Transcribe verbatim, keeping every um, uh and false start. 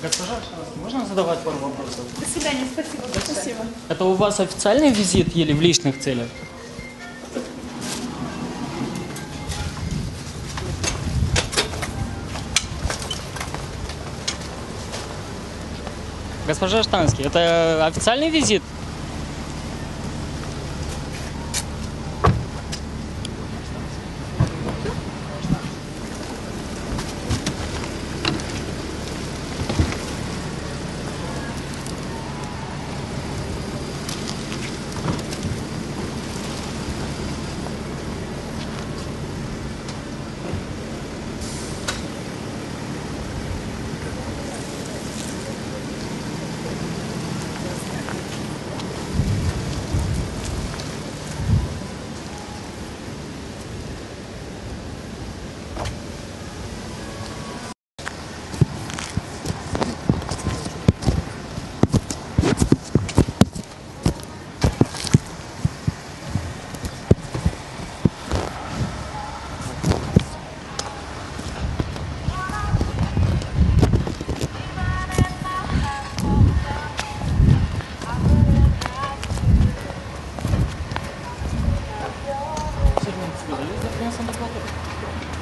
Госпожа, можно задавать пару вопросов? До свидания, спасибо. Спасибо. Это у вас официальный визит или в личных целях? Госпожа Штанский, это официальный визит? Сергей, есть за принесом доклад?